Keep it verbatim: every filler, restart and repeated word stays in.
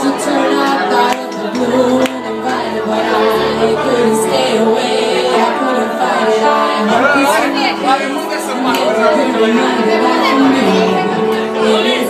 to turn up out of the blue and invited, but I couldn't stay away. I couldn't fight it. I hope you see me. Never could remind it all from me.